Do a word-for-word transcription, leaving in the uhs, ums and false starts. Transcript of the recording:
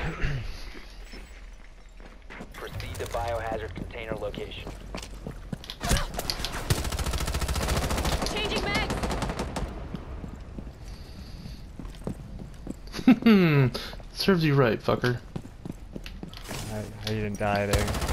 Proceed to biohazard container location. Changing mags. Hmm. Serves you right, fucker. I, I didn't die there.